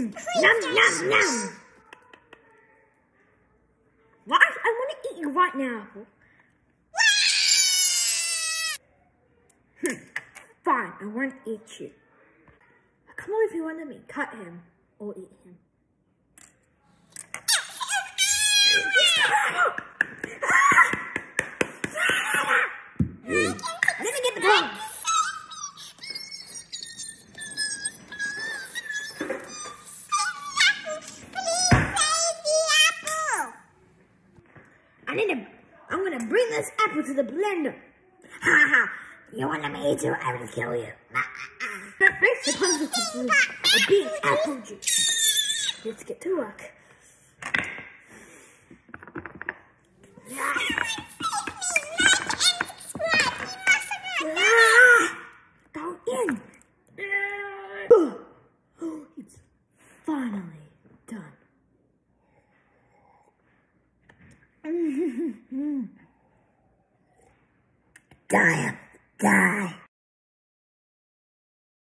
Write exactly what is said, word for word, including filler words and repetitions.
Nom, nom, nom. What? I want to eat you right now, Apple. Fine, I won't eat you. Come on if you want me, cut him or eat him. Let me get the gun. I need to, I'm gonna bring this apple to the blender. Ha ha. You want me to eat you? I will kill you. That makes the consequences of being apple juice. Let's get to work. Go in. It's finally done. Die, die.